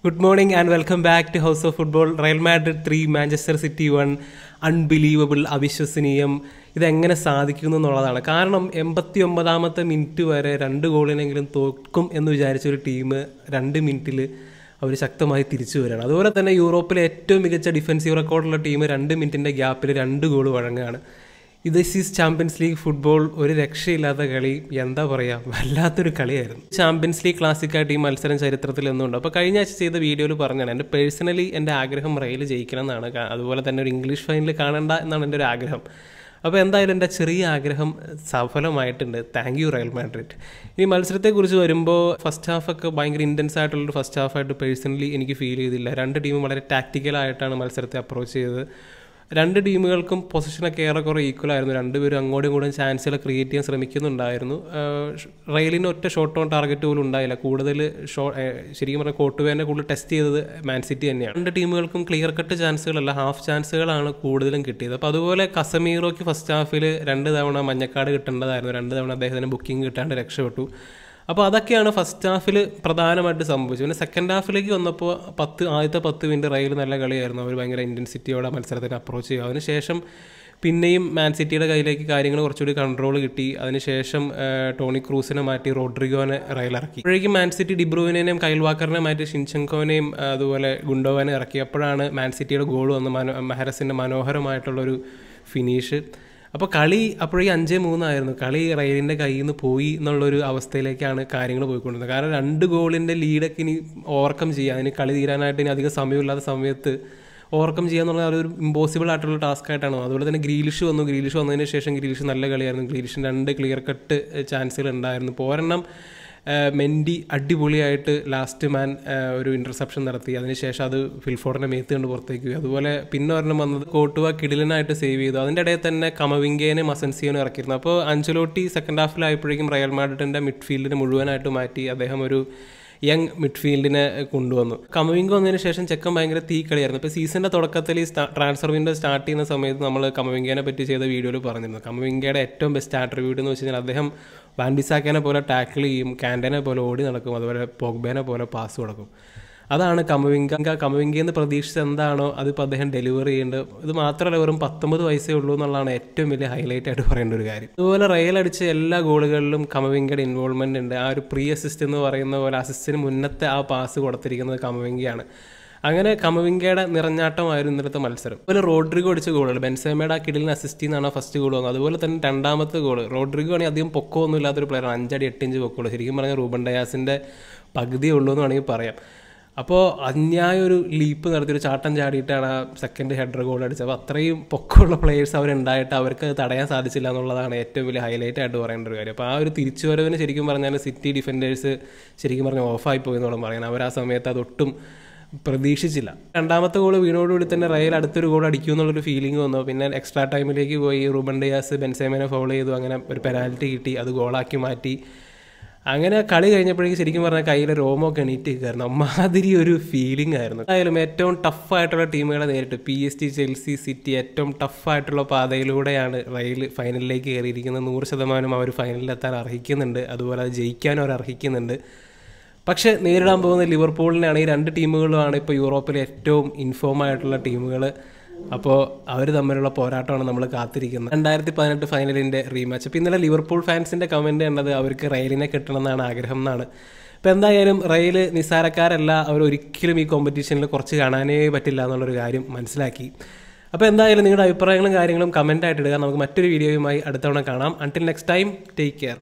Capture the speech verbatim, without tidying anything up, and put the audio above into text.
Good morning and welcome back to House of Football. Real Madrid three, Manchester City one. Unbelievable, അവിശ്വസനീയം. ഇതെങ്ങനെ സാധിക്കുന്നു എന്നുള്ളതാണ്. കാരണം എൺപത്തി ഒമ്പതാമത്തെ മിനിറ്റ് വരെ രണ്ട് ഗോളിനെങ്കിലും തോക്കും എന്ന് വിചാരിച്ചൊരു ടീം രണ്ട് മിനിറ്റിൽ അവർ ശക്തമായി തിരിച്ചു വരികയാണ്. അതുപോലെ തന്നെ യൂറോപ്പിലെ ഏറ്റവും മികച്ച ഡിഫൻസീവ് റെക്കോർഡുള്ള ടീം രണ്ട് മിനിറ്റിൻ്റെ ഗ്യാപ്പിൽ രണ്ട് ഗോൾ വഴങ്ങുകയാണ്. ഇത് ഈസ് ചാമ്പ്യൻസ് ലീഗ് ഫുട്ബോൾ. ഒരു രക്ഷയില്ലാത്ത കളി, എന്താ പറയുക, വല്ലാത്തൊരു കളിയായിരുന്നു. ചാമ്പ്യൻസ് ലീഗ് ക്ലാസിക്കായിട്ട് ഈ മത്സരം ചരിത്രത്തിൽ എന്നുണ്ട്. അപ്പോൾ കഴിഞ്ഞ ആഴ്ച ചെയ്ത വീഡിയോയിൽ പറഞ്ഞാണ് എൻ്റെ പേഴ്സണലി എൻ്റെ ആഗ്രഹം റയൽ ജയിക്കണം എന്നാണ്. അതുപോലെ തന്നെ ഒരു ഇംഗ്ലീഷ് ഫൈനൽ കാണണ്ട എന്നാണ് എൻ്റെ ഒരു ആഗ്രഹം. അപ്പോൾ എന്തായാലും എൻ്റെ ചെറിയ ആഗ്രഹം സഫലമായിട്ടുണ്ട്. Thank you Real Madrid. ഇനി മത്സരത്തെക്കുറിച്ച് വരുമ്പോൾ ഫസ്റ്റ് ഹാഫൊക്കെ ഭയങ്കര ഇൻറ്റൻസ് ആയിട്ടുള്ളൊരു ഫസ്റ്റ് ഹാഫായിട്ട് പേഴ്സണലി എനിക്ക് ഫീൽ ചെയ്തില്ല. രണ്ട് ടീമും വളരെ ടാക്റ്റിക്കലായിട്ടാണ് മത്സരത്തെ അപ്രോച്ച് ചെയ്തത്. രണ്ട് ടീമുകൾക്കും പൊസിഷനൊക്കെ ഏറെക്കുറെ ഈക്വൽ ആയിരുന്നു. രണ്ടുപേരും അങ്ങോട്ടും ഇങ്ങോട്ടും ചാൻസുകൾ ക്രിയേറ്റ് ചെയ്യാൻ ശ്രമിക്കുന്നുണ്ടായിരുന്നു. റയലിന് ഒറ്റ ഷോട്ട് ഓൺ ടാർഗറ്റ് പോലും ഉണ്ടായില്ല. കൂടുതൽ ഷോ ശരിക്കും പറഞ്ഞാൽ കോട്ടുവേനെ കൂടുതൽ ടെസ്റ്റ് ചെയ്തത് മാൻ സിറ്റി തന്നെയാണ്. രണ്ട് ടീമുകൾക്കും ക്ലിയർ കട്ട് ചാൻസുകളല്ല, ഹാഫ് ചാൻസുകളാണ് കൂടുതലും കിട്ടിയത്. അപ്പോൾ അതുപോലെ കസമീറോയ്ക്ക് ഫസ്റ്റ് ഹാഫിൽ രണ്ട് തവണ മഞ്ഞക്കാട് കിട്ടേണ്ടതായിരുന്നു. രണ്ട് തവണ അദ്ദേഹത്തിന് ബുക്കിംഗ് കിട്ടാണ്ട് രക്ഷപ്പെട്ടു. അപ്പോൾ അതൊക്കെയാണ് ഫസ്റ്റ് ഹാഫിൽ പ്രധാനമായിട്ട് സംഭവിച്ചത്. പിന്നെ സെക്കൻഡ് ഹാഫിലേക്ക് വന്നപ്പോൾ പത്ത് ആദ്യത്തെ പത്ത് മിനിറ്റ് റയൽ നല്ല കളിയായിരുന്നു. അവർ ഭയങ്കര ഇൻറ്റൻസിറ്റിയോടെ മത്സരത്തിന് അപ്രോച്ച് ചെയ്യുക. അതിനുശേഷം പിന്നെയും മാൻ സിറ്റിയുടെ കയ്യിലേക്ക് കാര്യങ്ങൾ കുറച്ചുകൂടി കൺട്രോൾ കിട്ടി. അതിനുശേഷം ടോണി ക്രൂസിനെ മാറ്റി റോഡ്രിഗോനെ റയൽ ഇറക്കി. അപ്പോഴേക്കും മാൻ സിറ്റി ഡിബ്രൂവിനെയും കൈൽ വാക്കറിനെ മാറ്റി ഷിൻചെങ്കോനെയും അതുപോലെ ഗുണ്ടോവനെ ഇറക്കി. അപ്പോഴാണ് മാൻ സിറ്റിയുടെ ഗോൾ വന്ന് മനോ മെഹ്റസിൻ്റെ മനോഹരമായിട്ടുള്ളൊരു ഫിനിഷ്. അപ്പോൾ കളി അപ്പോഴേക്കും അഞ്ചേ മൂന്നായിരുന്നു. കളി റയലിൻ്റെ കയ്യിൽ നിന്ന് പോയി എന്നുള്ളൊരു അവസ്ഥയിലേക്കാണ് കാര്യങ്ങൾ പോയിക്കൊണ്ടിരുന്നത്. കാരണം രണ്ട് ഗോളിൻ്റെ ലീഡൊക്കെ ഇനി ഓവർകം ചെയ്യുക, അതിന് കളി തീരാനായിട്ട് ഇനി അധികം സമയമില്ലാത്ത സമയത്ത് ഓവർകം ചെയ്യുക എന്നുള്ള ഒരു ഇമ്പോസിബിൾ ആയിട്ടുള്ള ടാസ്ക് ആയിട്ടാണ്. അതുപോലെ തന്നെ ഗ്രീലിഷ് വന്നു. ഗ്രീലിഷ് വന്നതിന് ശേഷം ഗ്രീലിഷ് നല്ല കളിയായിരുന്നു. ഗ്രീലിഷിന് രണ്ട് ക്ലിയർ കട്ട് ചാൻസുകൾ ഉണ്ടായിരുന്നു. പോരെണ്ണം മെൻഡി അടിപൊളിയായിട്ട് ലാസ്റ്റ് മാൻ ഒരു ഇൻ്റർസെപ്ഷൻ നടത്തി. അതിനുശേഷം അത് ഫിൽഫോർഡിനെ മേത്ത് കണ്ട് പുറത്തേക്ക് പോയി. അതുപോലെ പിന്നെ ഒരെണ്ണം വന്നത് കോട്ടുവ കിടിലനായിട്ട് സേവ് ചെയ്തു. അതിൻ്റെ ഇടയിൽ തന്നെ കമവിംഗേനെ മസൻസിയോനെ ഇറക്കിയിരുന്നു. അപ്പോൾ അഞ്ചലോട്ടി സെക്കൻഡ് ഹാഫിലായപ്പോഴേക്കും റയൽ മാഡ്രിഡിൻ്റെ മിഡ്ഫീൽഡിനെ മുഴുവനായിട്ട് മാറ്റി അദ്ദേഹം ഒരു യങ് മിഡ്ഫീൽഡിനെ കൊണ്ടുവന്നു. കമവിംഗ വന്നതിന് ശേഷം ചെക്കൻ ഭയങ്കര തീ കളിയായിരുന്നു. ഇപ്പോൾ സീസണിൻ്റെ തുടക്കത്തിൽ ഈ ട്രാൻസ്ഫർ വിൻഡോ സ്റ്റാർട്ട് ചെയ്യുന്ന സമയത്ത് നമ്മൾ കമവിംഗേനെ പറ്റി ചെയ്ത വീഡിയോയിൽ പറഞ്ഞിരുന്നു. കമവിംഗയുടെ ഏറ്റവും ബെസ്റ്റ് ആട്രിബ്യൂട്ട് എന്ന് വെച്ച് കഴിഞ്ഞാൽ അദ്ദേഹം വാൻ ബിസാക്കേനെ പോലെ ടാക്കിൾ ചെയ്യും, കാൻഡനെ പോലെ ഓടി നടക്കും, അതുപോലെ പോഗ്ബേനെ പോലെ പാസ് കൊടുക്കും. അതാണ് കമവിംഗ. കമവിംഗയെന്ന് പ്രതീക്ഷിച്ചത് എന്താണോ അതിപ്പോൾ അദ്ദേഹം ഡെലിവറി ചെയ്യേണ്ടത്. ഇത് മാത്രമല്ല, വെറും പത്തൊമ്പത് വയസ്സേ ഉള്ളൂ എന്നുള്ളതാണ് ഏറ്റവും വലിയ ഹൈലൈറ്റ് ആയിട്ട് പറയേണ്ട ഒരു കാര്യം. അതുപോലെ റയൽ അടിച്ച എല്ലാ ഗോളുകളിലും കമവിംഗയുടെ ഇൻവോൾവ്മെൻ്റ് ഉണ്ട്. ആ ഒരു പ്രീ അസിസ്റ്റ് എന്ന് പറയുന്ന പോലെ അസിസ്റ്റിന് മുന്നത്തെ ആ പാസ് കൊടുത്തിരിക്കുന്നത് കമവിംഗയാണ്. അങ്ങനെ കമവിംഗയുടെ നിറഞ്ഞാട്ടമായിരുന്നു ഇന്നലത്തെ മത്സരം. അതുപോലെ റോഡ്രിഗോ അടിച്ച ഗോളുകൾ, ബെൻസേമയുടെ ആ കിടിലിന് അസിസ്റ്റ് എന്നാണ് ഫസ്റ്റ് ഗോൾ വന്നത്. അതുപോലെ തന്നെ രണ്ടാമത്തെ ഗോൾ റോഡ്രിഗോ ആണെങ്കിൽ അധികം പൊക്കമൊന്നും ഇല്ലാത്തൊരു പ്ലെയറാണ്. അഞ്ചടി എട്ടിഞ്ച് പൊക്കമുള്ളൂ. ശരിക്കും പറഞ്ഞാൽ റൂബൻ ഡയാസിൻ്റെ പകുതിയേ ഉള്ളൂ എന്ന് വേണമെങ്കിൽ പറയാം. അപ്പോൾ അന്യായ ഒരു ലീപ്പ് നടത്തിയൊരു ചാട്ടം ചാടിയിട്ടാണ് ആ സെക്കൻഡ് ഹെഡർ ഗോൾ അടിച്ചത്. അപ്പോൾ അത്രയും പൊക്കമുള്ള പ്ലേയേഴ്സ് അവരുണ്ടായിട്ട് അവർക്ക് തടയാൻ സാധിച്ചില്ല എന്നുള്ളതാണ് ഏറ്റവും വലിയ ഹൈലൈറ്റ് ആയിട്ട് പറയേണ്ട ഒരു കാര്യം. അപ്പോൾ ആ ഒരു തിരിച്ചുവരവിന് ശരിക്കും പറഞ്ഞാൽ സിറ്റി ഡിഫൻഡേഴ്സ് ശരിക്കും പറഞ്ഞാൽ ഓഫായി പോയി എന്നോളം പറയാം. അവർ ആ സമയത്ത് അതൊട്ടും പ്രതീക്ഷിച്ചില്ല. രണ്ടാമത്തെ ഗോൾ വീണോടുകൂടി തന്നെ റയൽ അടുത്തൊരു ഗോൾ അടിക്കും എന്നുള്ളൊരു ഫീലിംഗ് വന്നു. പിന്നെ എക്സ്ട്രാ ടൈമിലേക്ക് പോയി റൂബൻ ഡിയാസ് ബെൻസേമനെ ഫൗൾ ചെയ്തു. അങ്ങനെ ഒരു പെനാൽറ്റി കിട്ടി, അത് ഗോളാക്കി മാറ്റി. അങ്ങനെ കളി കഴിഞ്ഞപ്പോഴേക്കും ശരിക്കും പറഞ്ഞാൽ കയ്യിലെ രോമൊക്കെ എണീറ്റ് നിൽക്കുമായിരുന്നു. അമ്മാതിരി ഒരു ഫീലിംഗ് ആയിരുന്നു. എന്തായാലും ഏറ്റവും ടഫായിട്ടുള്ള ടീമുകളെ നേരിട്ട് P S T, Chelsea, City ഏറ്റവും ടഫായിട്ടുള്ള പാതയിലൂടെയാണ് റയൽ ഫൈനലിലേക്ക് കയറിയിരിക്കുന്നത്. നൂറ് ശതമാനം അവർ ഫൈനലിലെത്താൻ അർഹിക്കുന്നുണ്ട്. അതുപോലെ അത് ജയിക്കാനും അവർ അർഹിക്കുന്നുണ്ട്. പക്ഷേ നേരിടാൻ പോകുന്ന ലിവർപൂളിനെയാണ്. ഈ രണ്ട് ടീമുകളുമാണ് ഇപ്പോൾ യൂറോപ്പിലെ ഏറ്റവും ഇൻഫോം ആയിട്ടുള്ള ടീമുകൾ. അപ്പോൾ അവർ തമ്മിലുള്ള പോരാട്ടമാണ് നമ്മൾ കാത്തിരിക്കുന്നത്. രണ്ടായിരത്തി പതിനെട്ട് ഫൈനലിൻ്റെ റീമാച്ച്. അപ്പോൾ ഇന്നലെ ലിവർപൂൾ ഫാൻസിൻ്റെ കമൻറ്റ് കണ്ടത് അവർക്ക് റയലിനെ കിട്ടണമെന്നാണ് ആഗ്രഹം എന്നാണ്. അപ്പോൾ എന്തായാലും റയൽ നിസ്സാരക്കാരല്ല. അവർ ഒരിക്കലും ഈ കോമ്പറ്റീഷനിൽ കുറച്ച് കാണാനേ പറ്റില്ല എന്നുള്ളൊരു കാര്യം മനസ്സിലാക്കി. അപ്പോൾ എന്തായാലും നിങ്ങളുടെ അഭിപ്രായങ്ങളും കാര്യങ്ങളും കമൻറ്റായിട്ട് ഇടുക. നമുക്ക് മറ്റൊരു വീഡിയോയുമായി അടുത്തവണ കാണാം. Until next time, take care.